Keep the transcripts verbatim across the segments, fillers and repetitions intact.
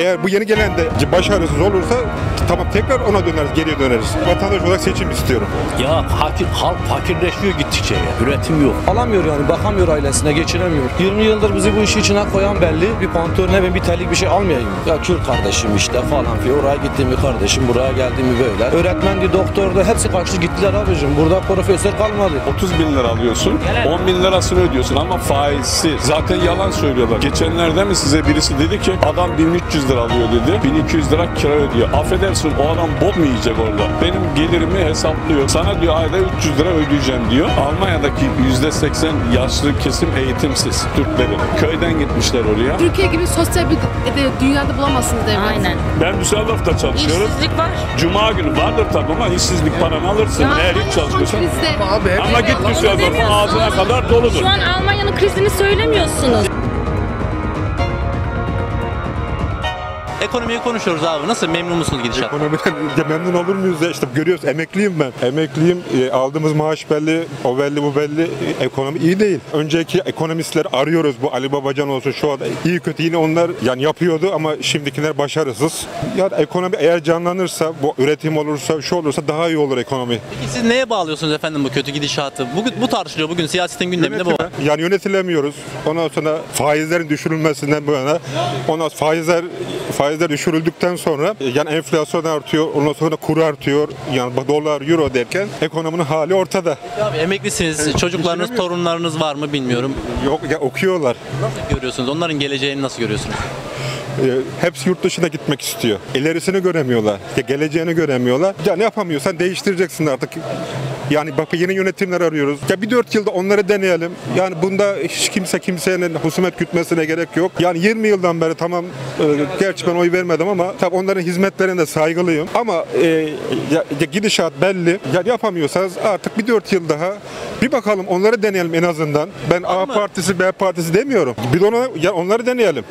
Eğer bu yeni gelen de başarısız olursa tamam tekrar ona döneriz, geriye döneriz. Vatandaş olarak seçim istiyorum. Ya fakir, halk fakirleşiyor gittikçe ya. Üretim yok. Alamıyor yani, bakamıyor ailesine, geçiremiyor. yirmi yıldır bizi bu işi içine koyan belli. Bir pantolon ne ben bir terlik bir şey almayayım. Ya Kürt kardeşim işte falan filan. Oraya gittim mi kardeşim, buraya geldim mi böyle. Öğretmendi, doktordu, hepsi kaçtı gittiler abicim. Burada profesör kalmadı. otuz bin lira alıyorsun, on bin lirasını ödüyorsun ama faizsiz. Zaten yalan söylüyorlar. Geçenlerde mi size birisi dedi ki adam bin üç yüz lira alıyor dedi. bin iki yüz lira kira ödüyor. Affedersin, o adam bok mu yiyecek orada? Benim gelirimi hesaplıyor. Sana diyor ayda üç yüz lira ödeyeceğim diyor. Almanya'daki yüzde seksen yaşlı kesim eğitimsiz Türklerin. Köyden gitmişler oraya. Türkiye gibi sosyal bir dünyada bulamazsınız devlet. Aynen. Ben Düsseldorf'ta çalışıyorum. İşsizlik var. Cuma günü vardır tabii ama işsizlik paranı alırsın Ya, eğer hiç çalışmıyorsan. Abi, Ama git Düsseldorf'un ağzına kadar doludur. Şu an Almanya'nın krizini söylemiyorsunuz. Ekonomiyi konuşuyoruz abi. Nasıl? Memnun musunuz gidişat? Ekonomiden ya memnun olur muyuz ya? İşte görüyoruz, emekliyim ben. Emekliyim, e, aldığımız maaş belli, o belli, bu belli. E, ekonomi iyi değil. Önceki ekonomistler arıyoruz. Bu Ali Babacan olsun, şu anda iyi kötü yine onlar yani yapıyordu ama şimdikiler başarısız. Yani ekonomi eğer canlanırsa, bu üretim olursa, şu olursa daha iyi olur ekonomi. Peki siz neye bağlıyorsunuz efendim bu kötü gidişatı? Bugün bu tartışılıyor. Bugün siyasetin gündeminde bu. Yönetime, yani yönetilemiyoruz. Ondan sonra faizlerin düşürülmesinden bu yana, ondan sonra faizler faizler düşürüldükten sonra yani enflasyon artıyor, ondan sonra kur artıyor. Yani dolar, euro derken ekonominin hali ortada. Peki abi emeklisiniz. Evet, çocuklarınız, torunlarınız var mı bilmiyorum. Yok ya, okuyorlar. Nasıl görüyorsunuz? Onların geleceğini nasıl görüyorsunuz? Hepsi yurt dışına gitmek istiyor. İlerisini göremiyorlar. Ya geleceğini göremiyorlar. Ya ne yapamıyorsan değiştireceksin artık. Yani bak yeni yönetimler arıyoruz. Ya bir dört yılda onları deneyelim. Yani bunda hiç kimse kimsenin husumet gütmesine gerek yok. Yani yirmi yıldan beri tamam e, gerçi ben oy vermedim ama tabii onların hizmetlerine de saygılıyım. Ama e, ya, ya gidişat belli. Ya yapamıyorsanız artık bir dört yıl daha bir bakalım onları deneyelim en azından. Ben A partisi B partisi demiyorum. Bir de ona, ya onları deneyelim.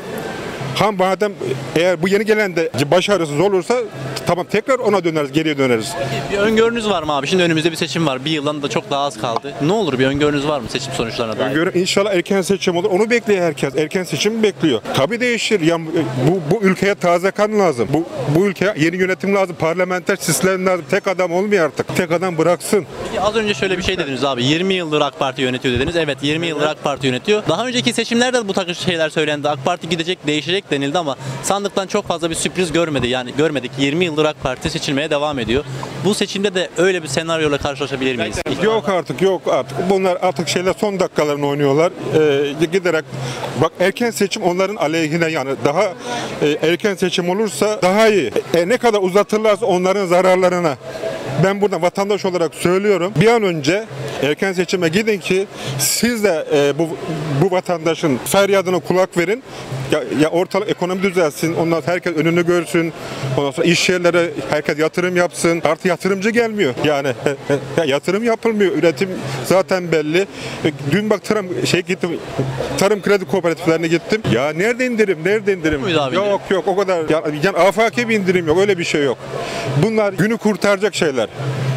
Ha madem eğer bu yeni gelen de başarısız olursa tamam tekrar ona döneriz, geriye döneriz. Bir öngörünüz var mı abi? Şimdi önümüzde bir seçim var. Bir yıldan da çok daha az kaldı. Ne olur bir öngörünüz var mı seçim sonuçlarına dair? Öngörü, inşallah erken seçim olur. Onu bekliyor herkes. Erken seçim bekliyor. Tabii değişir. Yani bu, bu ülkeye taze kan lazım. Bu, bu ülkeye yeni yönetim lazım. Parlamenter sistem lazım. Tek adam olmuyor artık. Tek adam bıraksın. Peki az önce şöyle bir şey dediniz abi. yirmi yıldır AK Parti yönetiyor dediniz. Evet yirmi yıldır AK Parti yönetiyor. Daha önceki seçimlerde de bu takım şeyler söylendi. AK Parti gidecek, değişecek denildi ama sandıktan çok fazla bir sürpriz görmedi. Yani görmedik. yirmi yıldır AK Parti seçilmeye devam ediyor. Bu seçimde de öyle bir senaryoyla karşılaşabilir miyiz? Yok artık, yok artık. Bunlar artık şeyler son dakikalarını oynuyorlar. Ee, giderek bak erken seçim onların aleyhine, yani daha e, erken seçim olursa daha iyi. E, ne kadar uzatırlarsa onların zararlarına. Ben burada vatandaş olarak söylüyorum. Bir an önce erken seçime gidin ki siz de e, bu bu vatandaşın feryadına kulak verin. Ya, ya ortalık ekonomi düzelsin. Ondan sonra herkes önünü görsün. Ondan sonra iş yerlere herkes yatırım yapsın. Artık yatırımcı gelmiyor. Yani ya, yatırım yapılmıyor. Üretim zaten belli. E, dün bak tarım şey gittim. Tarım kredi kooperatiflerine gittim. Ya nerede indirim? Nerede indirim? Abi, yok indirim? yok o kadar. Yani, yani afaki bir indirim yok. Öyle bir şey yok. Bunlar günü kurtaracak şeyler.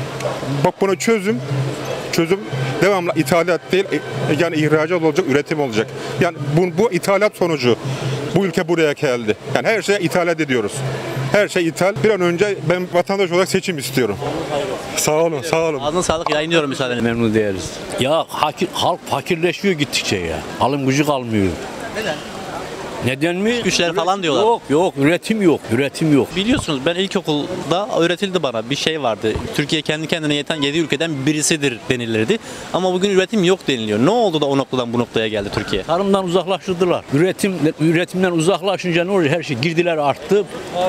Bak buna çözüm çözüm devamlı ithalat değil, yani ihracat olacak, üretim olacak. Yani bu, bu ithalat sonucu bu ülke buraya geldi. Yani her şeye ithalat ediyoruz. Her şey ithal. Bir an önce ben vatandaş olarak seçim istiyorum. Sağ olun, sağ olun. Ağzına sağlık, yayınlıyorum müsaadenizle. Memnun değiliz. Ya fakir, halk fakirleşiyor gittikçe ya. Alım gücü kalmıyor. Neden? Neden mi? Güçler falan diyorlar. Yok yok, üretim yok, üretim yok. Biliyorsunuz ben ilkokulda öğretildi bana bir şey vardı. Türkiye kendi kendine yeten yedi ülkeden birisidir denilirdi. Ama bugün üretim yok deniliyor. Ne oldu da o noktadan bu noktaya geldi Türkiye? Tarımdan uzaklaştırdılar. Üretim, üretimden uzaklaşınca ne oluyor? Her şey, girdiler arttı.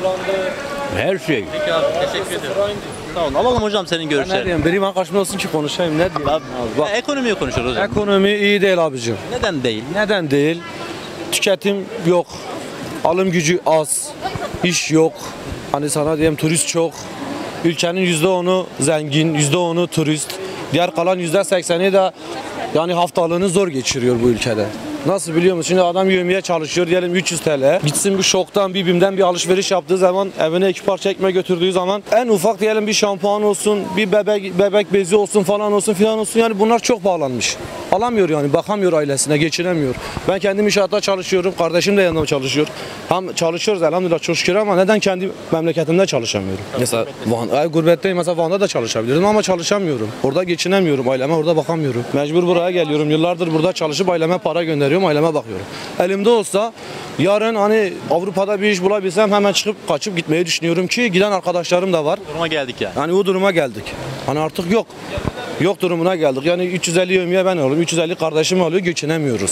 Her şey. Peki abi, teşekkür ederim. Sağ olun. Alalım hocam senin görüşlerini. Ne diyeyim? Benim karşımda olsun ki konuşayım. Ne diyeyim? Abi, Bak, ya ekonomiyi konuşuyoruz hocam. ekonomi iyi değil abicim. Neden değil? Neden değil? Tüketim yok. Alım gücü az. İş yok. Hani sana diyeyim turist çok. Ülkenin yüzde onu zengin, yüzde onu turist. Diğer kalan yüzde sekseni de yani haftalığını zor geçiriyor bu ülkede. Nasıl biliyor musun? Şimdi adam yövmeye çalışıyor diyelim üç yüz TL. Gitsin bir şoktan bir bimden bir alışveriş yaptığı zaman evine iki parça ekmek götürdüğü zaman en ufak diyelim bir şampuan olsun, bir bebek bebek bezi olsun falan olsun filan olsun yani bunlar çok pahalanmış. Alamıyor yani bakamıyor ailesine geçinemiyor. Ben kendim inşaatta çalışıyorum. Kardeşim de yanımda çalışıyor. Hem çalışıyoruz elhamdülillah çok şükür ama neden kendi memleketimde çalışamıyorum? Mesela Van, ay, gurbetteyim mesela Van'da da çalışabilirim ama çalışamıyorum. Orada geçinemiyorum. Aileme orada bakamıyorum. Mecbur buraya geliyorum. Yıllardır burada çalışıp aileme para gönderiyorum. Aileme bakıyorum. Elimde olsa yarın hani Avrupa'da bir iş bulabilsem hemen çıkıp kaçıp gitmeyi düşünüyorum ki giden arkadaşlarım da var. Duruma geldik yani. Yani o duruma geldik. Hani artık yok. Yok durumuna geldik. Yani üç yüz elli yövmiye ben alıyorum. üç yüz elli kardeşim alıyor. Geçinemiyoruz.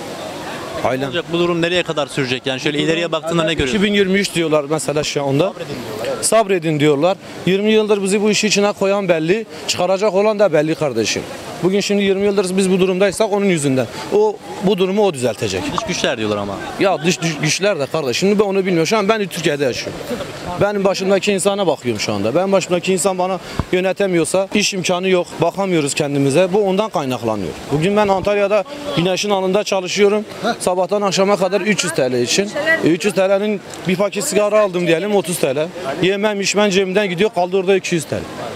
Ailem. Olacak, bu durum nereye kadar sürecek? Yani şöyle ileriye baktığında ne görüyorsun? iki bin yirmi üç diyorlar mesela şu anda. Sabredin diyorlar. yirmi yıldır bizi bu işi içine koyan belli. Çıkaracak olan da belli kardeşim. Bugün şimdi yirmi yıldır biz bu durumdaysak onun yüzünden. O bu durumu o düzeltecek. Dış güçler diyorlar ama. Ya dış dış güçler de kardeş. Şimdi ben onu bilmiyorum. Şu an ben Türkiye'de yaşıyorum. Benim başımdaki insana bakıyorum şu anda. Ben başımdaki insan bana yönetemiyorsa iş imkanı yok. Bakamıyoruz kendimize. Bu ondan kaynaklanıyor. Bugün ben Antalya'da güneşin alnında çalışıyorum. Sabahtan akşama kadar üç yüz TL için. E, üç yüz TL'nin bir paket sigara aldım diyelim otuz TL. Yemem içmem cebimden gidiyor kaldı orada iki yüz TL.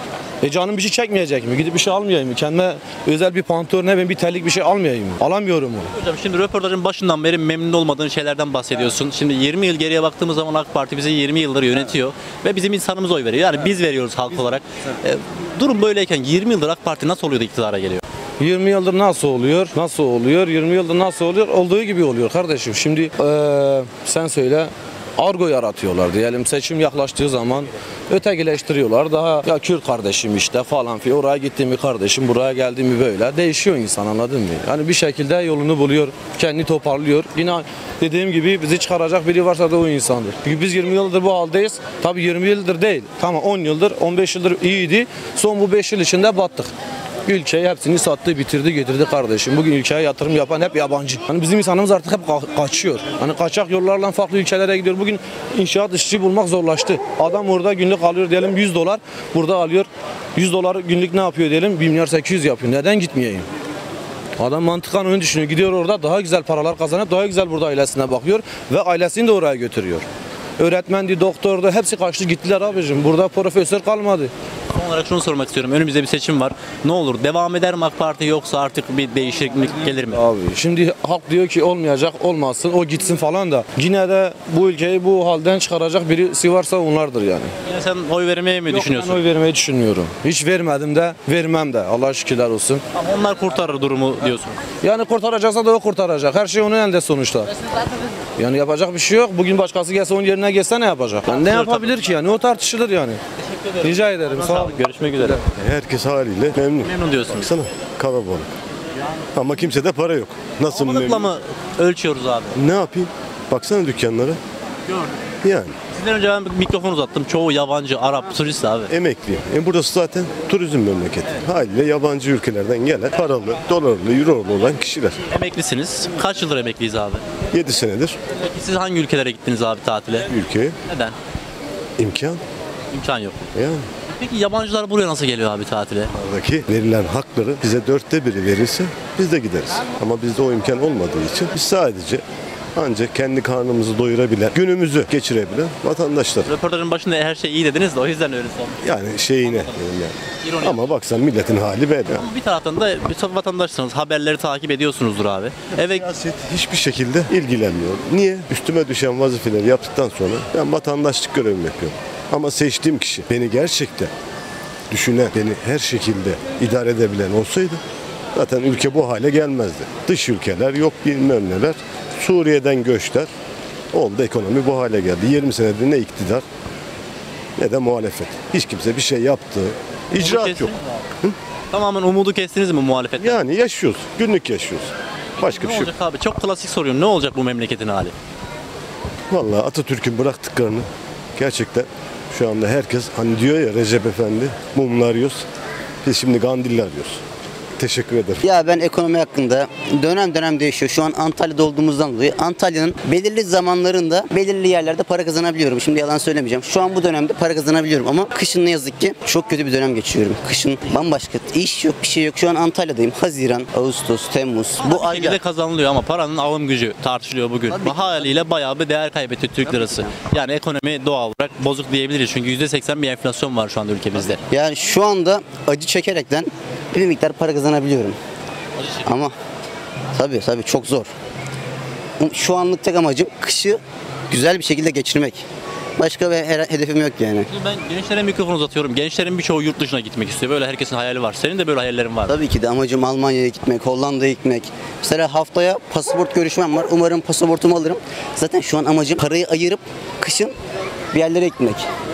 E canım bir şey çekmeyecek mi? Gidip bir şey almayayım mı? Kendime özel bir pantolon ne ben bir terlik bir şey almayayım mı? Alamıyorum onu. Hocam şimdi röportajın başından beri memnun olmadığın şeylerden bahsediyorsun. Şimdi yirmi yıl geriye baktığımız zaman AK Parti bizi yirmi yıldır yönetiyor ve bizim insanımız oy veriyor. Yani biz veriyoruz halk olarak. E, durum böyleyken yirmi yıldır AK Parti nasıl oluyor da iktidara geliyor? yirmi yıldır nasıl oluyor? Nasıl oluyor? yirmi yıldır nasıl oluyor? Olduğu gibi oluyor kardeşim. Şimdi eee, sen söyle. Argo yaratıyorlar diyelim seçim yaklaştığı zaman ötekileştiriyorlar daha ya Kürt kardeşim işte falan filan oraya gittim mi kardeşim buraya geldim mi böyle değişiyor insan anladın mı? Yani bir şekilde yolunu buluyor kendini toparlıyor yine dediğim gibi bizi çıkaracak biri varsa da o insandır. Çünkü biz yirmi yıldır bu haldeyiz tabii yirmi yıldır değil tamam on yıldır on beş yıldır iyiydi son bu beş yıl içinde battık. Ülkeyi hepsini sattı, bitirdi, getirdi kardeşim. Bugün ülkeye yatırım yapan hep yabancı. Hani bizim insanımız artık hep ka- kaçıyor. Hani kaçak yollarla farklı ülkelere gidiyor. Bugün inşaat işçi bulmak zorlaştı. Adam orada günlük alıyor diyelim yüz dolar. Burada alıyor yüz dolar günlük ne yapıyor diyelim bir milyar sekiz yüz yapıyor. Neden gitmeyeyim? Adam mantıkan onu düşünüyor. Gidiyor orada daha güzel paralar kazanıp daha güzel burada ailesine bakıyor. Ve ailesini de oraya götürüyor. Öğretmendi, doktordu hepsi kaçtı gittiler abicim. Burada profesör kalmadı. Son olarak şunu sormak istiyorum. Önümüzde bir seçim var. Ne olur? Devam eder mi AK Parti yoksa artık bir değişiklik gelir mi? Abi şimdi halk diyor ki olmayacak, olmasın, o gitsin falan da yine de bu ülkeyi bu halden çıkaracak birisi varsa onlardır yani. Yani sen oy vermeye mi Yok, düşünüyorsun? ben oy vermeyi düşünmüyorum. Hiç vermedim de, vermem de. Allah'a şükürler olsun. Ama onlar kurtarır durumu diyorsun. Yani kurtaracaksa da o kurtaracak. Her şey onun elinde sonuçta. Yani yapacak bir şey yok. Bugün başkası gelse onun yerine geçse ne yapacak? Yani ne yapabilir ki yani? O tartışılır yani. Rica ederim. Sağ olun. Görüşmek üzere. Herkes haliyle memnun. Memnun diyorsunuz. Baksana kalabalık. Ama kimsede para yok. Nasıl Kalabalıkla memnun? mı ölçüyoruz abi? Ne yapayım? Baksana dükkanlara. Gördüm. Yani Sizden önce ben bir mikrofon uzattım. Çoğu yabancı, Arap, turist abi. emekliyim. E burası zaten turizm memleketi. Haliyle yabancı ülkelerden gelen paralı, dolarlı, eurolu olan kişiler. Emeklisiniz. Kaç yıldır emekliyiz abi? yedi senedir Peki siz hangi ülkelere gittiniz abi tatile? ülkeye Neden? imkan. İmkan yok. Yani Peki yabancılar buraya nasıl geliyor abi tatile? buradaki verilen hakları bize dörtte biri verirse biz de gideriz. Ama bizde o imkan olmadığı için biz sadece ancak kendi karnımızı doyurabilen, günümüzü geçirebilen vatandaşlar. Röportajın başında her şey iyi dediniz de o yüzden öyle sordum. Yani şeyine yani. İroni. Ama baksan milletin hali böyle. Ama bir taraftan da bir vatandaşsınız. Haberleri takip ediyorsunuzdur abi. Eve Siyaset hiçbir şekilde ilgilenmiyor. Niye? Üstüme düşen vazifeleri yaptıktan sonra ben vatandaşlık görevimi yapıyorum. Ama seçtiğim kişi beni gerçekten düşünen, beni her şekilde idare edebilen olsaydı zaten ülke bu hale gelmezdi. Dış ülkeler yok bilmem neler. Suriye'den göçler oldu, ekonomi bu hale geldi. yirmi senedir ne iktidar ne de muhalefet. Hiç kimse bir şey yaptı. İcraat yok. Tamamen umudu kestiniz mi muhalefetten? Yani yaşıyoruz. Günlük yaşıyoruz. Başka Ne bir şey yok. olacak abi? Çok klasik soruyorum. Ne olacak bu memleketin hali? Vallahi Atatürk'ün bıraktıklarını gerçekten şu anda herkes hani diyor ya Recep Efendi mumlar arıyoruz. Biz şimdi Gandilli arıyoruz. Teşekkür ederim. Ya ben ekonomi hakkında dönem dönem değişiyor. Şu an Antalya'da olduğumuzdan dolayı Antalya'nın belirli zamanlarında belirli yerlerde para kazanabiliyorum. Şimdi yalan söylemeyeceğim. Şu an bu dönemde para kazanabiliyorum ama kışın ne yazık ki çok kötü bir dönem geçiyorum. Kışın bambaşka. İş yok, bir şey yok. Şu an Antalya'dayım. Haziran, Ağustos, Temmuz. Bu Bu şekilde aylar. kazanılıyor ama paranın alım gücü tartışılıyor bugün. Tabii. Bu haliyle bayağı bir değer kaybetti Türk lirası. Yani ekonomi doğal olarak bozuk diyebiliriz. Çünkü yüzde seksen bir enflasyon var şu anda ülkemizde. Yani şu anda acı çekerekten bir miktar para kazanabiliyorum. Ama tabii tabii çok zor. Şu anlık tek amacım kışı güzel bir şekilde geçirmek. Başka bir her- hedefim yok yani. Ben gençlere mikrofon uzatıyorum. Gençlerin birçoğu yurt dışına gitmek istiyor. Böyle herkesin hayali var. Senin de böyle hayallerin var mı? Tabii ki de amacım Almanya'ya gitmek, Hollanda'ya gitmek. Mesela haftaya pasaport görüşmem var. Umarım pasaportumu alırım. Zaten şu an amacım parayı ayırıp kışın bir yerlere gitmek.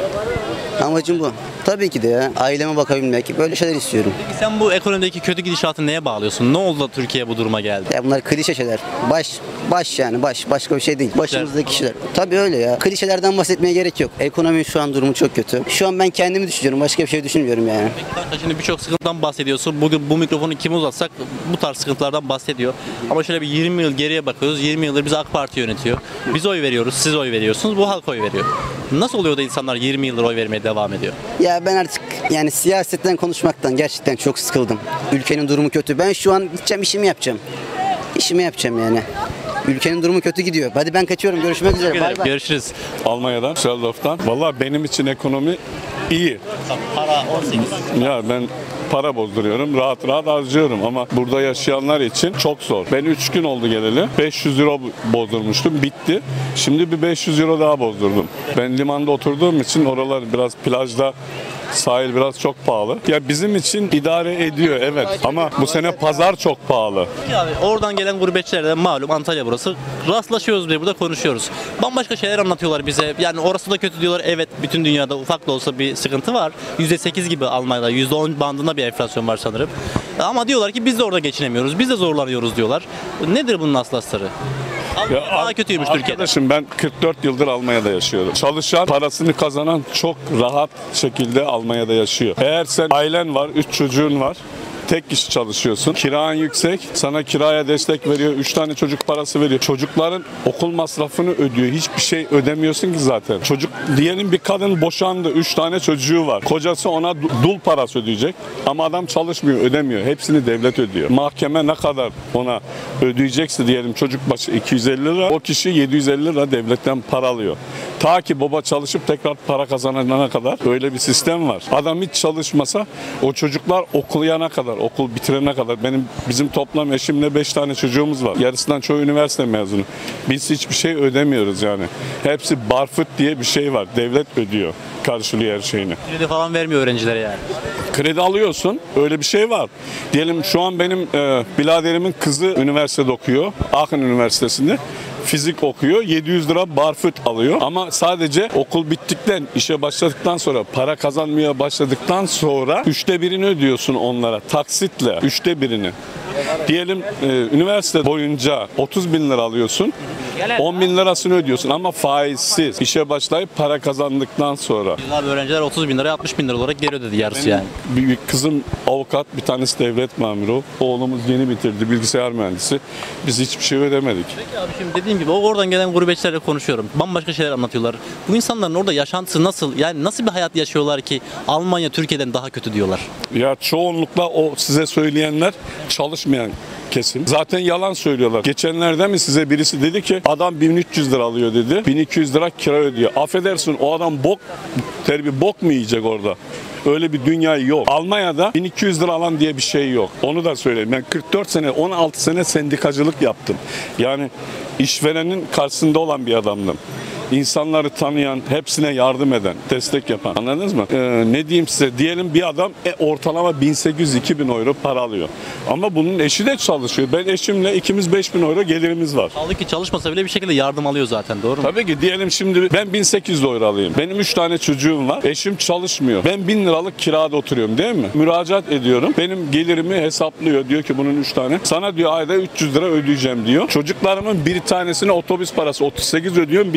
Amacım bu. Tabii ki de ya. Aileme bakabilmek. Böyle şeyler istiyorum. Peki sen bu ekonomideki kötü gidişatı neye bağlıyorsun? Ne oldu da Türkiye bu duruma geldi? Ya bunlar klişe şeyler. Baş, baş yani baş. Başka bir şey değil. Başımızdaki kişiler. Tabii öyle ya. Klişelerden bahsetmeye gerek yok. Ekonominin şu an durumu çok kötü. Şu an ben kendimi düşünüyorum. Başka bir şey düşünmüyorum yani. Kanka şimdi birçok sıkıntıdan bahsediyorsun. Bugün bu mikrofonu kime uzatsak bu tarz sıkıntılardan bahsediyor. Ama şöyle bir yirmi yıl geriye bakıyoruz. yirmi yıldır bizi AK Parti yönetiyor. Biz oy veriyoruz, siz oy veriyorsunuz. Bu halk oy veriyor. Nasıl oluyor da insanlar yirmi yıldır oy vermeye devam ediyor? Ya ben artık yani siyasetten konuşmaktan gerçekten çok sıkıldım. Ülkenin durumu kötü. Ben şu an gideceğim işimi yapacağım. İşimi yapacağım yani. Ülkenin durumu kötü gidiyor. Hadi ben kaçıyorum. Görüşmek üzere. Bay bay. Görüşürüz. Almanya'dan, Düsseldorf'tan. Valla benim için ekonomi iyi. Para on sekiz. Ya ben para bozduruyorum, rahat rahat harcıyorum ama burada yaşayanlar için çok zor. Ben üç gün oldu geleli. beş yüz euro bozdurmuştum, bitti. Şimdi bir beş yüz euro daha bozdurdum. Ben limanda oturduğum için oralar biraz plajda, sahil biraz çok pahalı. Ya bizim için idare ediyor evet ama bu sene pazar çok pahalı. Peki abi oradan gelen gurbetçilerden malum Antalya burası. Rastlaşıyoruz ve burada konuşuyoruz. Bambaşka şeyler anlatıyorlar bize. Yani orası da kötü diyorlar. Evet bütün dünyada ufak da olsa bir sıkıntı var. yüzde sekiz gibi Almanya'da yüzde on bandında bir enflasyon var sanırım. Ama diyorlar ki biz de orada geçinemiyoruz. Biz de zorlanıyoruz diyorlar. Nedir bunun aslı astarı? Almanya daha kötüymüş Türkiye'de. Arkadaşım ben kırk dört yıldır Almanya'da yaşıyorum. Çalışan, parasını kazanan çok rahat şekilde Almanya'da yaşıyor. Eğer sen ailen var, üç çocuğun var, tek kişi çalışıyorsun. Kiran yüksek. Sana kiraya destek veriyor. Üç tane çocuk parası veriyor. Çocukların okul masrafını ödüyor. Hiçbir şey ödemiyorsun ki zaten. Çocuk diyelim bir kadın boşandı. Üç tane çocuğu var. Kocası ona dul parası ödeyecek. Ama adam çalışmıyor, ödemiyor. Hepsini devlet ödüyor. Mahkeme ne kadar ona ödeyecekse diyelim çocuk başı iki yüz elli lira. O kişi yedi yüz elli lira devletten para alıyor. Ta ki baba çalışıp tekrar para kazanana kadar öyle bir sistem var. Adam hiç çalışmasa o çocuklar okuyana kadar, okul bitirene kadar benim bizim toplam eşimle beş tane çocuğumuz var. Yarısından çoğu üniversite mezunu. Biz hiçbir şey ödemiyoruz yani. Hepsi barfıt diye bir şey var. Devlet ödüyor. Karşılıyor her şeyini. Kredi falan vermiyor öğrencilere yani. Kredi alıyorsun. Öyle bir şey var. Diyelim şu an benim e, biraderimin kızı üniversitede okuyor. Aachen Üniversitesi'nde. Fizik okuyor. yedi yüz lira barfıt alıyor. Ama sadece okul bittikten, işe başladıktan sonra, para kazanmaya başladıktan sonra üçte birini ödüyorsun onlara. Taksitle üçte birini. Diyelim e, üniversite boyunca otuz bin lira alıyorsun. on bin lirasını ödüyorsun ama faizsiz. İşe başlayıp para kazandıktan sonra. Abi öğrenciler otuz bin liraya altmış bin lira olarak geri ödedi yarısı yani. Büyük kızım avukat, bir tanesi devlet memuru. Oğlumuz yeni bitirdi, bilgisayar mühendisi. Biz hiçbir şey ödemedik. Peki abi şimdi dediğim gibi o oradan gelen gurbetçilerle konuşuyorum. Bambaşka şeyler anlatıyorlar. Bu insanların orada yaşantısı nasıl? Yani nasıl bir hayat yaşıyorlar ki Almanya Türkiye'den daha kötü diyorlar? Ya çoğunlukla o size söyleyenler çalışmayan kesim. Zaten yalan söylüyorlar. Geçenlerde mi size birisi dedi ki adam bin üç yüz lira alıyor dedi. bin iki yüz lira kira ödüyor. Affedersin o adam bok terbi bok mu yiyecek orada? Öyle bir dünya yok. Almanya'da bin iki yüz lira alan diye bir şey yok. Onu da söyleyeyim. Ben kırk dört sene, on altı sene sendikacılık yaptım. Yani işverenin karşısında olan bir adamdım. İnsanları tanıyan, hepsine yardım eden, destek yapan. Anladınız mı? Ee, ne diyeyim size? Diyelim bir adam e, ortalama bin sekiz yüz iki bin euro para alıyor. Ama bunun eşi de çalışıyor. Ben eşimle ikimiz beş bin euro gelirimiz var. Kaldı ki çalışmasa bile bir şekilde yardım alıyor zaten, doğru mu? Tabii ki diyelim şimdi ben bin sekiz yüz euro alayım. Benim üç tane çocuğum var. Eşim çalışmıyor. Ben bin liralık kirada oturuyorum değil mi? Müracaat ediyorum. Benim gelirimi hesaplıyor. Diyor ki bunun üç tane. Sana diyor ayda üç yüz lira ödeyeceğim diyor. Çocuklarımın bir tanesine otobüs parası otuz sekiz ödüyorum. Bir tanesi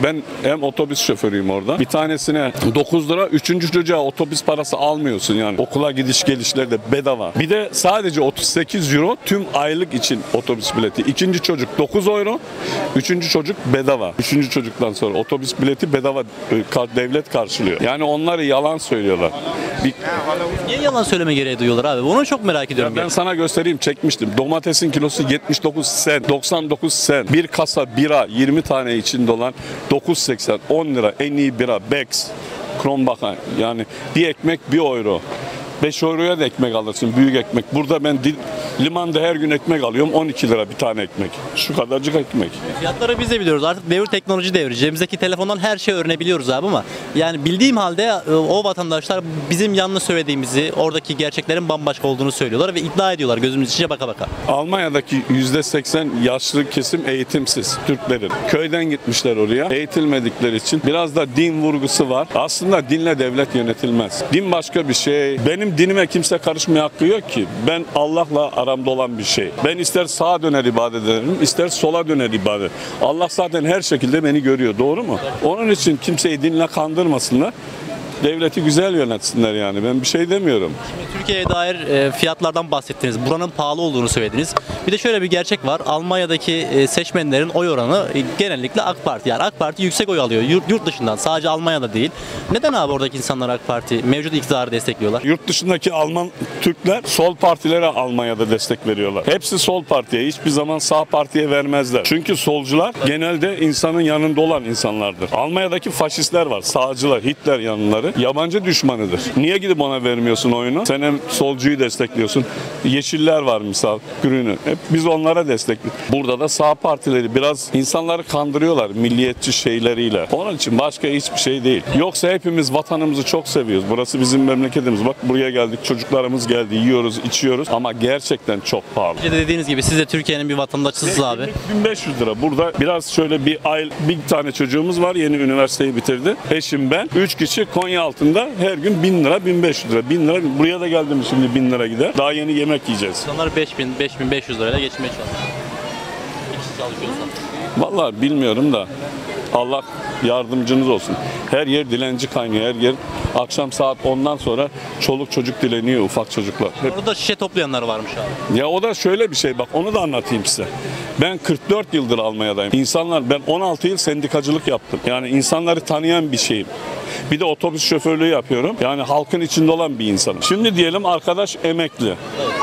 ben hem otobüs şoförüyüm orada. Bir tanesine dokuz lira, üçüncü çocuğa otobüs parası almıyorsun yani. Okula gidiş gelişleri de bedava. Bir de sadece otuz sekiz euro tüm aylık için otobüs bileti. İkinci çocuk dokuz euro, üçüncü çocuk bedava. Üçüncü çocuktan sonra otobüs bileti bedava, devlet karşılıyor. Yani onları yalan söylüyorlar. Bir... Niye yalan söyleme gereği duyuyorlar abi? Onu çok merak ediyorum. Ya ben sana göstereyim, çekmiştim. Domatesin kilosu yetmiş dokuz sen, doksan dokuz sen. Bir kasa bira yirmi tane içinde olan dokuz seksen, on lira en iyi bira Bex, Kronbacher. Yani bir ekmek bir euro. beş euroya da ekmek alırsın, büyük ekmek. Burada ben dil, limanda her gün ekmek alıyorum, on iki lira bir tane ekmek. Şu kadarcık ekmek. Fiyatları biz de biliyoruz. Artık devir teknoloji devri. Cebimizdeki telefondan her şeyi öğrenebiliyoruz abi ama yani bildiğim halde o vatandaşlar bizim yanlış söylediğimizi, oradaki gerçeklerin bambaşka olduğunu söylüyorlar ve iddia ediyorlar gözümüz içine baka baka. Almanya'daki yüzde seksen yaşlı kesim eğitimsiz Türklerin. Köyden gitmişler oraya. Eğitilmedikleri için biraz da din vurgusu var. Aslında dinle devlet yönetilmez. Din başka bir şey. Benim dinime kimse karışmaya hakkı yok ki. Ben Allah'la aramda olan bir şey. Ben ister sağa döner ibadet ederim, ister sola döner ibadet. Allah zaten her şekilde beni görüyor. Doğru mu? Onun için kimseyi dinle kandırmasınlar. Devleti güzel yönetsinler yani. Ben bir şey demiyorum. Şimdi Türkiye'ye dair e, fiyatlardan bahsettiniz. Buranın pahalı olduğunu söylediniz. Bir de şöyle bir gerçek var. Almanya'daki e, seçmenlerin oy oranı e, genellikle AK Parti. Yani AK Parti yüksek oy alıyor. Yurt, yurt dışından. Sadece Almanya'da değil. Neden abi oradaki insanlar AK Parti mevcut iktidarı destekliyorlar? Yurt dışındaki Alman Türkler sol partilere Almanya'da destek veriyorlar. Hepsi sol partiye. Hiçbir zaman sağ partiye vermezler. Çünkü solcular genelde insanın yanında olan insanlardır. Almanya'daki faşistler var. Sağcılar, Hitler yanlıları. Yabancı düşmanıdır. Niye gidip ona vermiyorsun oyunu? Sen hem solcuyu destekliyorsun. Yeşiller var misal, Grün'ü. Hep biz onlara destekliyoruz. Burada da sağ partileri biraz insanları kandırıyorlar milliyetçi şeyleriyle. Onun için başka hiçbir şey değil. Yoksa hepimiz vatanımızı çok seviyoruz. Burası bizim memleketimiz. Bak buraya geldik, çocuklarımız geldi, yiyoruz, içiyoruz ama gerçekten çok pahalı. Önce de dediğiniz gibi siz de Türkiye'nin bir vatandaşısınız abi. bin beş yüz lira. Burada biraz şöyle bir ay, bir tane çocuğumuz var. Yeni üniversiteyi bitirdi. Eşim ben. Üç kişi Konya altında her gün bin lira, bin beş yüz lira. Bin lira. Buraya da geldim şimdi bin lira gider. Daha yeni yemek yiyeceğiz. İnsanlar beş bin, beş bin beş yüz lirayla geçmeye çalışıyor. Bir kişi çalışıyorsa. Vallahi bilmiyorum da Allah yardımcınız olsun. Her yer dilenci kaynıyor. Her yer akşam saat ondan sonra çoluk çocuk dileniyor, ufak çocuklar. Hep... Orada şişe toplayanlar varmış abi. Ya o da şöyle bir şey, bak onu da anlatayım size. Ben kırk dört yıldır Almanya'dayım. İnsanlar, ben on altı yıl sendikacılık yaptım. Yani insanları tanıyan bir şeyim. Bir de otobüs şoförlüğü yapıyorum. Yani halkın içinde olan bir insanım. Şimdi diyelim arkadaş emekli.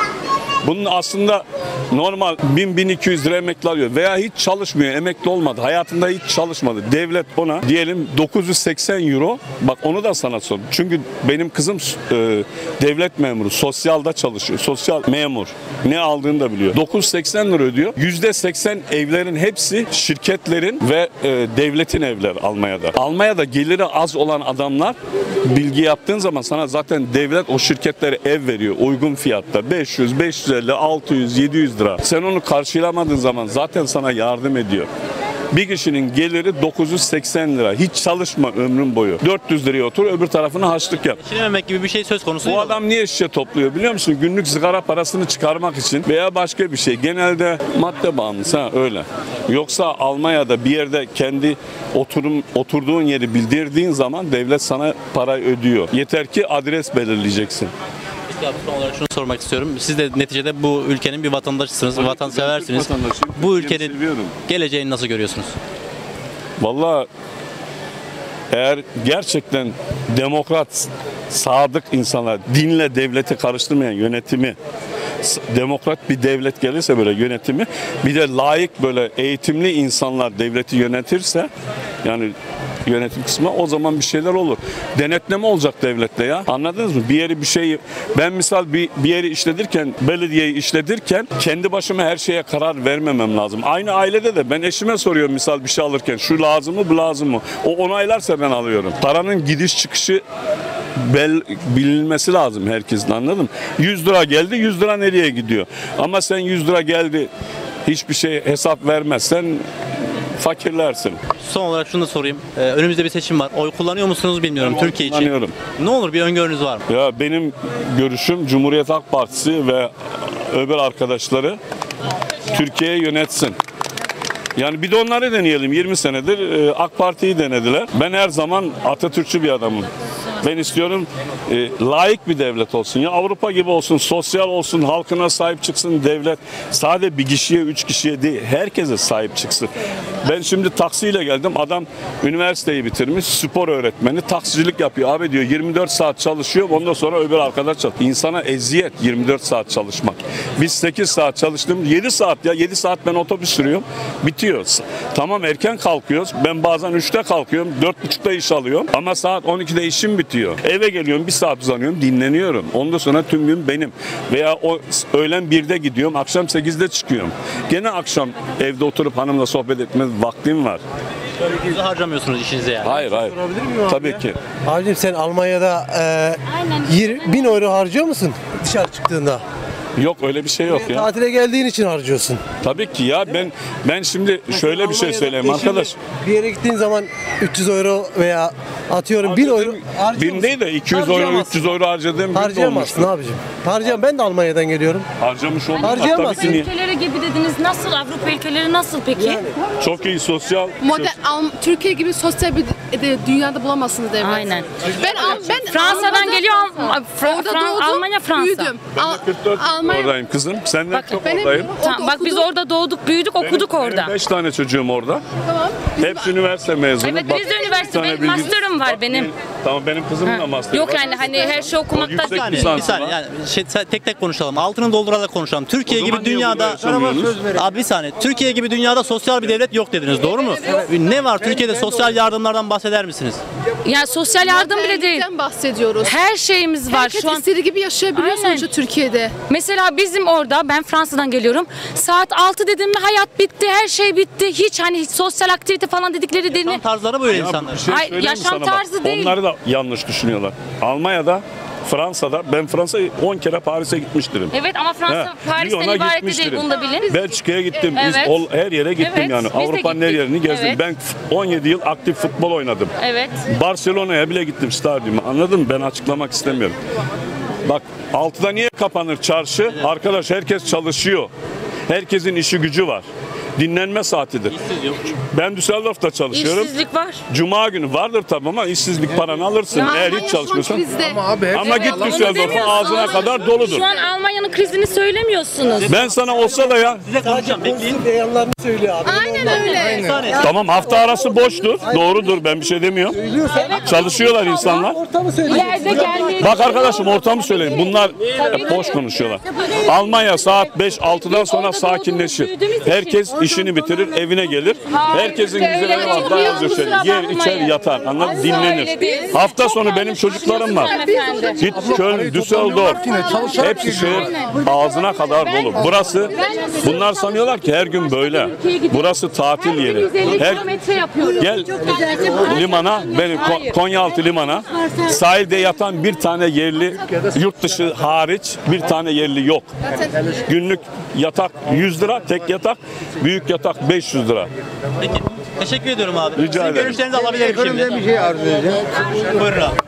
Bunun aslında normal bin bin iki yüz lira emekli alıyor veya hiç çalışmıyor, emekli olmadı, hayatında hiç çalışmadı. Devlet ona diyelim dokuz yüz seksen euro, bak onu da sana sor. Çünkü benim kızım e, devlet memuru, sosyalda çalışıyor, sosyal memur. Ne aldığını da biliyor. dokuz yüz seksen lira ödüyor. yüzde seksen evlerin hepsi şirketlerin ve e, devletin evler Almanya'da. Almanya'da geliri az olan adamlar, bilgi yaptığın zaman sana zaten devlet o şirketlere ev veriyor uygun fiyatta. beş yüz, beş yüz elli, altı yüz, yedi yüz lira. Sen onu karşılamadığın zaman zaten sana yardım ediyor. Bir kişinin geliri dokuz yüz seksen lira. Hiç çalışma ömrün boyu. dört yüz liraya otur, öbür tarafına haçlık yap. Geçinememek gibi bir şey söz konusu. Bu adam niye şişe topluyor biliyor musun? Günlük sigara parasını çıkarmak için veya başka bir şey. Genelde madde bağımlısı, ha öyle. Yoksa Almanya'da bir yerde kendi oturum oturduğun yeri bildirdiğin zaman devlet sana parayı ödüyor. Yeter ki adres belirleyeceksin. Abi son olarak şunu sormak istiyorum. Siz de neticede bu ülkenin bir vatandaşısınız, vatanseversiniz. Bu ülkenin geleceğini nasıl görüyorsunuz? Vallahi eğer gerçekten demokrat, sadık insanlar, dinle devleti karıştırmayan yönetimi, demokrat bir devlet gelirse böyle yönetimi, bir de layık böyle eğitimli insanlar devleti yönetirse, yani yönetim kısmı, o zaman bir şeyler olur. Denetleme olacak devlette ya. Anladınız mı? Bir yeri bir şeyi, ben misal bir, bir yeri işletirken, belediyeyi işletirken kendi başıma her şeye karar vermemem lazım. Aynı ailede de ben eşime soruyorum misal bir şey alırken, şu lazım mı, bu lazım mı? O onaylarsa ben alıyorum. Paranın gidiş çıkışı bel, bilinmesi lazım herkesin, anladın mı? yüz lira geldi, yüz lira nereye gidiyor? Ama sen yüz lira geldi, hiçbir şey hesap vermezsen fakirlersin. Son olarak şunu da sorayım. Ee, önümüzde bir seçim var. Oy kullanıyor musunuz bilmiyorum Ben Türkiye için. kullanıyorum. Ne olur bir öngörünüz var mı? Ya benim görüşüm Cumhuriyet Halk Partisi ve öbür arkadaşları Türkiye'yi yönetsin. Yani bir de onları deneyelim. yirmi senedir e, AK Parti'yi denediler. Ben her zaman Atatürkçü bir adamım. Ben istiyorum e, layık bir devlet olsun. Ya Avrupa gibi olsun, sosyal olsun, halkına sahip çıksın devlet. Sadece bir kişiye, üç kişiye değil, herkese sahip çıksın. Ben şimdi taksiyle geldim. Adam üniversiteyi bitirmiş, spor öğretmeni, taksicilik yapıyor. Abi diyor yirmi dört saat çalışıyor, ondan sonra öbür arkadaş çalışıyor. İnsana eziyet yirmi dört saat çalışmak. Biz sekiz saat çalıştım, yedi saat ya yedi saat ben otobüs sürüyorum. Bitiyoruz. Tamam erken kalkıyoruz. Ben bazen üçte kalkıyorum, dört buçukta iş alıyorum. Ama saat on ikide işim bitiyor. Eve geliyorum, bir saat uzanıyorum, dinleniyorum. Ondan sonra tüm gün benim. Veya o öğlen birde gidiyorum, akşam sekizde çıkıyorum. Gene akşam evde oturup hanımla sohbet etme vaktim var. Siz harcamıyorsunuz işinize yani. Hayır hayır. Tabii ki. Abicim sen Almanya'da e, yirmi bin euro harcıyor musun dışarı çıktığında? Yok öyle bir şey yok ya. Tatile geldiğin için harcıyorsun. Tabii ki ya ben ben şimdi şöyle bir şey söyleyeyim arkadaş. Bir yere gittiğin zaman üç yüz euro veya atıyorum bin euro Bin değil de iki yüz euro, üç yüz euro harcadığım bir harcayamazsın abicim. Harcayam ben de Almanya'dan geliyorum. Harcamış oldum. Harcayamazsın. Tabii ki niye? Ülkeleri gibi dediniz. Nasıl? Avrupa ülkeleri nasıl peki? Çok iyi sosyal. Modern, Al- Türkiye gibi sosyal bir de, dünyada bulamazsınız devlet. Aynen. Ben, Al- ben Fransa'dan Almanya'da- geliyor. Al- Fra- Orada Fran- doğdum, Almanya, Fransa. büyüdüm. Al- kırk dört Almanya- oradayım kızım. Senden Bak, çok benim- oradayım. Tamam, bak biz okudum. orada doğduk, büyüdük, okuduk Benim- orada. Benim beş tane çocuğum orada. Tamam. Hepsi üniversite mezunu. Evet, Bak, biz de bir üniversite, tane benim bilgi- master'ım var Bak, benim. bir- Tamam benim kızımın da master'ı Yok var. yani hani her şey okumakta Yüksek Bir saniye, lisans bir saniye. var. Yani şey, tek tek konuşalım. Altını doldurarak konuşalım. Türkiye O gibi zaman niye burada dünyada yaşamıyorsunuz? Abi bir saniye. Türkiye gibi dünyada sosyal bir devlet yok dediniz. Doğru mu? Ne var Türkiye'de sosyal yardımlardan bahseder misiniz? Ya sosyal yardım bile değil. Modernlikten bahsediyoruz. Her şeyimiz var Herkes şu an. istediği gibi yaşayabiliyor Aynen. sonuçta Türkiye'de. Mesela bizim orada, ben Fransa'dan geliyorum. Saat altı dedim mi hayat bitti, her şey bitti. Hiç hani hiç sosyal aktivite falan dedikleri değil. Yaşam tarzları böyle Ya insanlar. bir şey Ay, söyleyeyim mi yaşam sana bak? tarzı değil. Onları da yanlış düşünüyorlar. Almanya'da, Fransa'da, ben Fransa'yı on kere Paris'e gitmiştirim. Evet ama Fransa He, Paris'ten Lyon'a ibaret de değil, gitmiştirim. bunu da bilin. Belçika'ya gittim. Biz Evet. ol- her yere gittim Evet, yani. biz de Avrupa'nın her gittik. yerini gezdim. Evet. Ben on yedi yıl aktif futbol oynadım. Evet. Barcelona'ya bile gittim stadyuma. Anladın mı? Ben açıklamak istemiyorum. Bak altıda niye kapanır çarşı? Arkadaş herkes çalışıyor. Herkesin işi gücü var. Dinlenme saatidir. Ben Düsseldorf'ta çalışıyorum. İşsizlik var. Cuma günü vardır tabii ama işsizlik paranı alırsın. Ya Eğer Almanya hiç şu an çalışmıyorsan. krizde. Ama git Onu Düsseldorf'un demiyorsun. ağzına kadar doludur. Şu an Almanya'nın krizini söylemiyorsunuz. Ben sana olsa da ya Size konuşacağım. Bekleyin. Pozitif yanlarını söylüyor abi. Aynen öyle. Bir saniye. tamam hafta arası boştur. Doğrudur ben bir şey demiyorum. Çalışıyorlar insanlar. Ortamı söylüyor. İleride gelmeyi... Bak arkadaşım ortamı söyleyeyim. Bunlar hep boş konuşuyorlar. Almanya saat beş altıdan sonra sakinleşir. Herkes işini bitirir, evine gelir. Herkesin güzel evi var. Daha az yaşar. Yer, içer, yatar. Anladın? Dinlenir. Hafta sonu benim çocuklarım var. Git Köln, Düsseldorf. Hepsi şehir ağzına kadar dolu. Burası, bunlar sanıyorlar ki her gün böyle. Burası tatil yeri. Her, kilometre yapıyorum. gel limana, benim Ko- Konyaaltı limana, sahilde yatan bir tane yerli, yurt dışı hariç bir tane yerli yok. Günlük yatak yüz lira, tek yatak, büyük yatak beş yüz lira. Peki. Teşekkür ediyorum abi. Rica Sizin ederim. görüşlerinizi alabilirim şimdi. bir şey arzu edeceğim. Buyurun abi.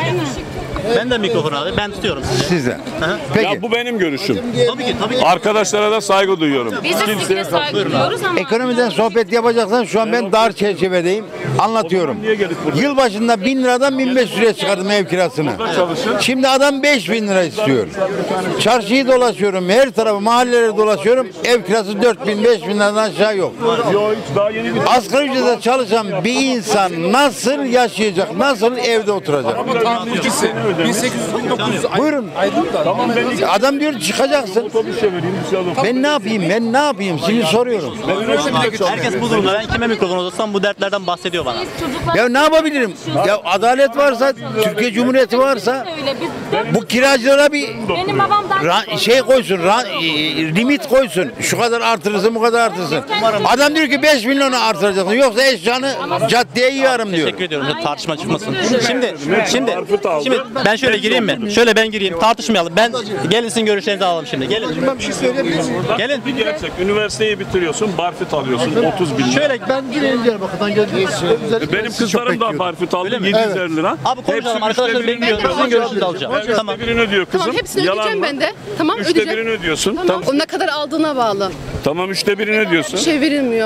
Ben de mikrofon abi. Ben tutuyorum sizi. Sizden. Ya bu benim görüşüm. Tabii ki. Tabii ki. Arkadaşlara da saygı duyuyorum. Biz de size saygı duyuyoruz ama... Ekonomiden sohbet yapacaksan şu an ben dar çerçevedeyim. Anlatıyorum. Yılbaşında bin liradan bin beş yüz liraya çıkardım ev kirasını. Şimdi adam beş bin lira istiyor. Çarşıyı dolaşıyorum. Her tarafı mahalleleri dolaşıyorum. Ev kirası dört bin beş bin liradan aşağı yok. Asgari ücretle çalışan bir insan nasıl yaşayacak? Nasıl evde oturacak? bin sekiz yüz bin dokuz yüz Buyurun. Adam diyor çıkacaksın. Ben ne yapayım? Ben ne yapayım? Şimdi soruyorum. Herkes bu durumda. Ben kime mikrofon uzatsam bu dertlerden bahsediyor bana. Ya ne yapabilirim? Ya adalet varsa, Türkiye Cumhuriyeti varsa bu kiracılara bir Benim babam da... ra- şey koysun, ra- e, limit koysun. Şu kadar artırırsın, bu kadar artırsın. Adam diyor ki beş milyonu artıracaksın. Yoksa eşyanı caddeye yığarım diyor. Teşekkür ediyorum. Tartışma çıkmasın. Şimdi şimdi şimdi ben şöyle gireyim mi? Şöyle ben gireyim. Tartışmayalım. Ben gelin sizin görüşlerinizi alalım şimdi. Gelin. Ben bir şey söyleyebilir miyim? Gelin. Bir gerçek. Üniversiteyi bitiriyorsun, barfit alıyorsun otuz bin lira. Şöyle Ben gireyim Diyarbakır'dan geldim. Benim kızlarım da barfit aldı yedi yüz elli lira. Abi konuşalım. Hepsi Arkadaşlar üçte birini bekliyor. ödüyor. Sizin görüşünüzü alacağım. Üçte Tamam. birini ödüyor kızım. Tamam hepsini Yalan ödeyeceğim mı? ben de. Tamam Üçte ödeyeceğim. birini ödüyorsun. Tamam. Tamam. O ne kadar aldığına bağlı. Tamam üçte birini ödüyorsun. Bir şey verilmiyor.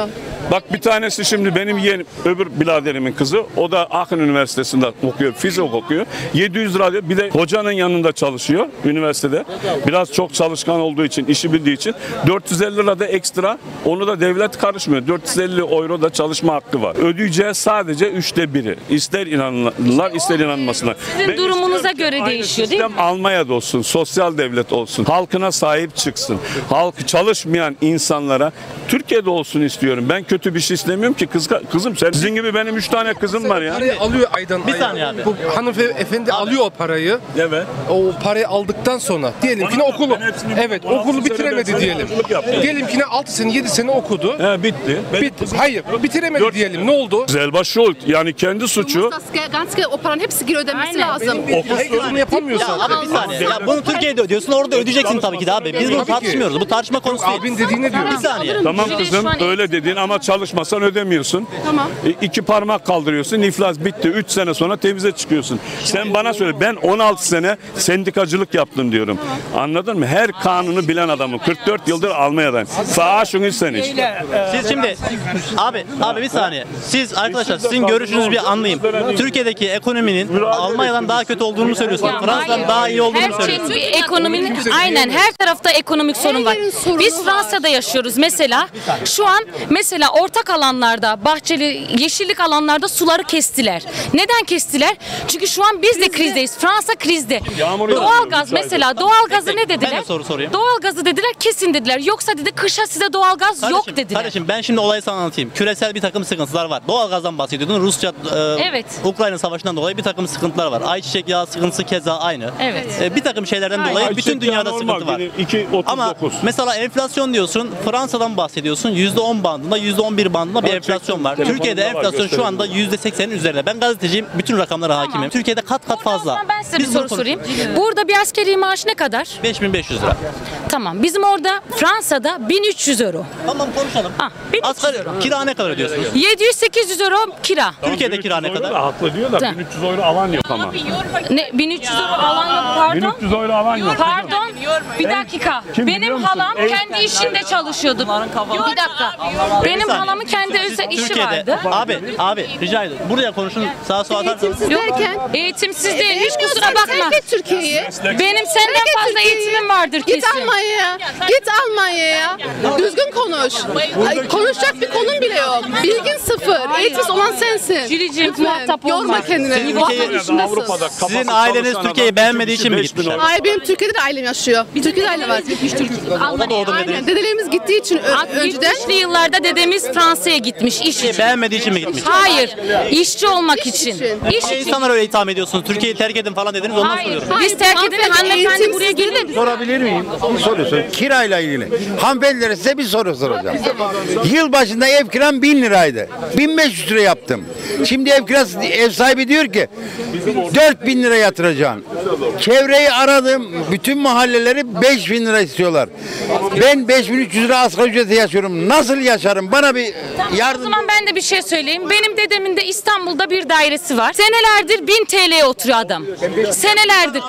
Bak bir tanesi şimdi benim yeğenim, öbür biraderimin kızı. O da Akın Üniversitesi'nde okuyor. Fizik okuyor. yedi yüz lira diyor. Bir de hocanın yanında çalışıyor üniversitede. Biraz çok çalışkan olduğu için, işi bildiği için dört yüz elli lira da ekstra. Onu da devlet karışmıyor. dört yüz elli euro da çalışma hakkı var. Ödeyeceği sadece üçte biri. İster inanırlar, ister inanmasınlar. Sizin Ben durumunuza istiyorum ki göre aynı değişiyor değil mi? sistem Almanya'da olsun, sosyal devlet olsun. Halkına sahip çıksın. Halk çalışmayan insanlara Türkiye'de olsun istiyorum. Ben kötü bir şey istemiyorum ki kız, kızım sen sizin gibi benim üç tane kızım var ya. Parayı alıyor aydan Bir aya. saniye abi. Bu hanımefendi alıyor o parayı. Evet. O parayı aldıktan sonra diyelim ki ne okulu. Evet, okulu bitiremedi diyelim. Diyelim ki ne altı sene yedi sene okudu. He, bitti. Ben- Bitti. Hayır, bitiremedi Dört- diyelim. Ne oldu? Zelbaş Schuld yani kendi suçu. Das ge- ganz ge- o paranın hepsi geri ödenmesi Aynen. lazım. Herkes bunu yapamıyorsa. Abi bir saniye. Ya bunu Türkiye'de ödüyorsun, orada ödeyeceksin tabii ki de abi. Biz bunu Tabii ki. tartışmıyoruz. Bu tartışma konusu değil. Abin dediğine diyorum. Bir saniye. Tamam Şu kızım an- öyle dediğin ama çalışmasan ödemiyorsun. Tamam. E, iki parmak kaldırıyorsun. İflas bitti. üç sene sonra temize çıkıyorsun. Sen bana söyle. Ben on altı sene sendikacılık yaptım diyorum. Anladın mı? Her kanunu bilen adamım. kırk dört yıldır Almanya'dayım. Sağa şunu sen iş. Siz şimdi abi abi bir saniye. Siz arkadaşlar sizin görüşünüzü bir anlayayım. Türkiye'deki ekonominin Almanya'dan daha kötü olduğunu mu söylüyorsunuz? Fransa'dan daha iyi olduğunu mu Her şeyin söylüyorsunuz? bir ekonominin aynen her tarafta ekonomik sorun var. yerin sorunu Biz var. Fransa'da yaşıyoruz mesela. Şu an mesela ortak alanlarda, bahçeli, yeşillik alanlarda suları kestiler. Neden kestiler? Çünkü şu an biz de krizdeyiz. Fransa krizde. Yağmur yağıyor, Doğalgaz üç aydır. mesela doğalgazı ne dediler? Ben de soru sorayım. Doğalgazı dediler kesin dediler. Yoksa dedi kışa size doğalgaz yok Kardeşim, dediler. Kardeşim ben şimdi olayı sana anlatayım. Küresel bir takım sıkıntılar var. Doğalgazdan bahsediyordun. Rusya e, Evet. Ukrayna savaşından dolayı bir takım sıkıntılar var. Ayçiçek yağı sıkıntısı keza aynı. Evet. E, bir takım şeylerden Aynen. dolayı bütün Ayçiçek dünyada yağı normal, sıkıntı var. yine iki otuz Ama dokuz. mesela enflasyon diyorsun. Fransa'dan bahsediyorsun. yüzde on bandında, yüzde on bir bandında bir Bak, enflasyon var. çektim. Türkiye'de Telefonumda var, enflasyon şu anda gösterelim. yüzde seksenin üzerinde. Ben gazeteciyim. Bütün rakamlara hakimim. Türkiye'de kat kat O fazla. zaman ben size Biz bir bunu soru sorayım. konuşuyoruz. Burada bir askeri maaş ne kadar? beş bin beş yüz lira. Tamam. Bizim orada Fransa'da bin üç yüz euro. Tamam konuşalım. Ha, bin üç yüz Asgari euro. kira ne kadar ödüyorsunuz? yedi yüz sekiz yüz euro kira. Türkiye'de kira ne kadar? Haklı diyor da bin üç yüz euro alan yok ama. Ne bin üç yüz euro alan yok bin pardon. üç yüz euro alan yok. Pardon. Bir dakika. Kim biliyor Benim musun? halam En- kendi işinde çalışıyordu. Bir dakika. Benim saniye. halamın kendi özel işi Türkiye'de vardı. abi abi rica ederim. Buraya konuşun. Sağa sola atarsanız. Eğitimsiz derken Eğitimsiz değil. Hiç kusura Terk bakma. et Türkiye'yi. Benim senden Terk et fazla Türkiye'yi. eğitimim vardır Git kesin. Almanya'ya. Git Almanya'ya. Düzgün konuş. Ay, konuşacak bir konun bile yok. Bilgin sıfır. Eğitimsiz olan sensin. Jülicim, Lütfen. muhatap olma. Yorma kendini. Senin Vatanın ülkeyi- içindesin. Avrupa'da kafası Sizin aileniz çalışan Türkiye'yi adam beğenmediği için mi beş bin gitmişler? euro. Hayır benim Türkiye'de de ailem yaşıyor. Türkiye'de aile var. Orada doğdum dediniz. Aynen. Dedelerimiz gittiği için ö- önceden yetmişli yıllarda dedemiz Fransa'ya gitmiş iş için. Beğenmediği için mi gitmiş? Hayır, işçi olmak için. için. İş Niye için. insanlar öyle itham ediyorsunuz? Türkiye'yi terk edin falan dediniz ondan Hayır, soruyorum. biz Hayır, terk edin hanımefendi hanımefendi buraya eğitimsiz gelir. Sorabilir miyim? Soruyorsun. Kirayla ilgili. Hanımefendilere size bir soru soracağım. Yıl başında ev kiram bin liraydı. bin beş yüz lira yaptım. Şimdi ev kirası, ev sahibi diyor ki dört bin lira yatıracaksın. Çevreyi aradım. Bütün mahalleleri beş bin lira istiyorlar. Ben beş bin üç yüz lira asgari ücrete yaşıyorum. Nasıl yaşarım? Bana bir O yardım. zaman ben de bir şey söyleyeyim. Benim dedemin de İstanbul'da bir dairesi var. Senelerdir bin T L'ye oturuyor adam. Senelerdir.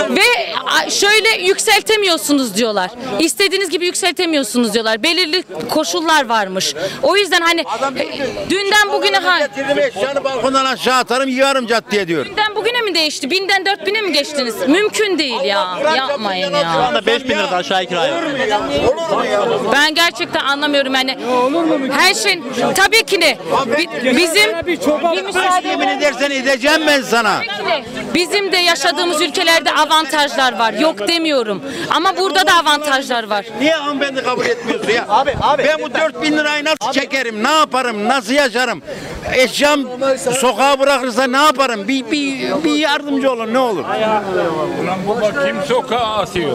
Ve a, şöyle yükseltemiyorsunuz diyorlar. İstediğiniz gibi yükseltemiyorsunuz diyorlar. Belirli koşullar varmış. O yüzden hani e, dünden bugüne ha, Eşyanı balkondan aşağı atarım yığarım caddeye diyor. dünden bugüne mi değişti? Binden dört bine mi geçtiniz? Mümkün değil ya. Yapmayın Şu ya. anda beş bin liradan aşağı kira yok. Ben gerçekten anlamıyorum yani. Her şey tabii ki ne? Bi- Bizim bir müsaade Yemin edersen edeceğim ben sana. Bizim de yaşadığımız ülkelerde avantajlar var. Yok demiyorum. Ama burada da avantajlar var. Niye hanımefendi kabul etmiyorsun ya? Abi, abi. Ben bu dört bin lirayı nasıl çekerim? Ne yaparım? Nasıl yaşarım? Eşyam sokağa bırakırsa ne yaparım? Bir, bir, bir yardımcı olun ne olur. Kim sokağa atıyor?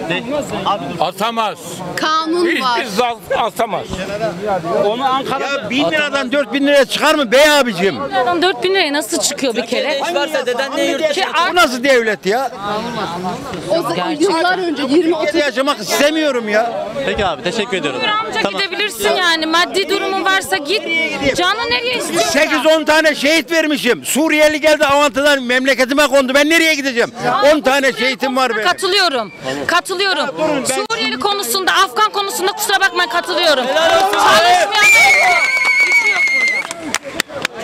Atamaz. kanun var. Hiçbir zat atamaz. Onu Ankara Ya bin liradan dört bin liraya çıkar mı bey abicim? Buradan dört bin liraya nasıl çıkıyor bir kere? Ki Bu nasıl devlet ya? O zaman yıllar önce yirmi Türkiye'de otuz yaşamak istemiyorum ya. Peki abi teşekkür ediyorum. amca Tamam. gidebilirsin yani. Maddi durumun varsa git. Canı nereye istiyorsan. sekiz on tane şehit vermişim. Suriyeli geldi avantadan memleketime kondu. Ben nereye gideceğim? on tane şehitim var benim. Katılıyorum. Katılıyorum. Suriyeli konusunda, Afgan konusunda kusura bakmayın katılıyorum. Çalışmayan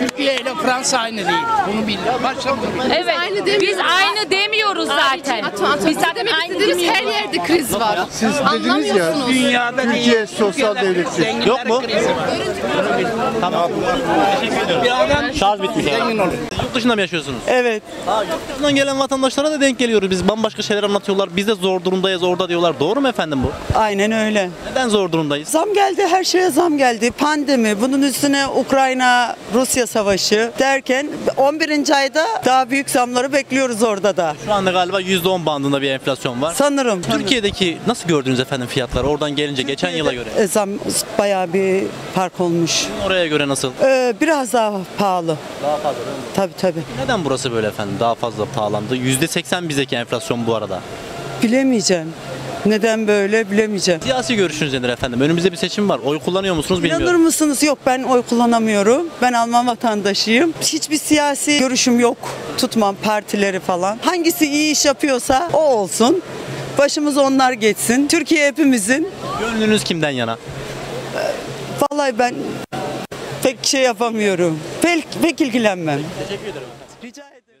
Türkiye ile Fransa aynı değil. Bunu bil. Başka Evet. Aynı demiyoruz. Biz aynı demiyoruz zaten. Atın, atın. Biz Siz zaten demek aynı istediğiniz her demiyoruz. yerde kriz var. Siz dediniz ya, Anlamıyorsunuz. dünyada Türkiye değil. sosyal Türkiye'de devlettir. zenginlerin Yok mu? krizi var. Tamam. Teşekkür ediyorum. Bir adam Şarj bitmiş. zengin olur. Yurt dışında mı yaşıyorsunuz? Evet. Ha, yurt dışından gelen vatandaşlara da denk geliyoruz. Biz bambaşka şeyler anlatıyorlar. Biz de zor durumdayız orada diyorlar. Doğru mu efendim bu? Aynen öyle. Neden zor durumdayız? Zam geldi, her şeye zam geldi. Pandemi, bunun üstüne Ukrayna Rusya savaşı derken on birinci ayda daha büyük zamları bekliyoruz orada da. Şu anda galiba yüzde on bandında bir enflasyon var. Sanırım. Türkiye'deki nasıl gördünüz efendim fiyatları oradan gelince geçen yıla göre? E, Zam bayağı bir fark olmuş. Oraya göre nasıl? Ee, biraz daha pahalı. Daha fazla değil mi? Tabii tabii. Neden burası böyle efendim? Daha fazla pahalandı. yüzde seksen bizdeki enflasyon bu arada. Bilemeyeceğim. Neden böyle bilemeyeceğim. Siyasi görüşünüz nedir efendim? Önümüzde bir seçim var. Oy kullanıyor musunuz İnanır bilmiyorum. mısınız? Yok, ben oy kullanamıyorum. Ben Alman vatandaşıyım. Hiçbir siyasi görüşüm yok. Tutmam partileri falan. Hangisi iyi iş yapıyorsa o olsun. Başımız onlar geçsin. Türkiye hepimizin. Gönlünüz kimden yana? Vallahi ben pek şey yapamıyorum. Pek, pek ilgilenmem. Teşekkür ederim. Rica ederim.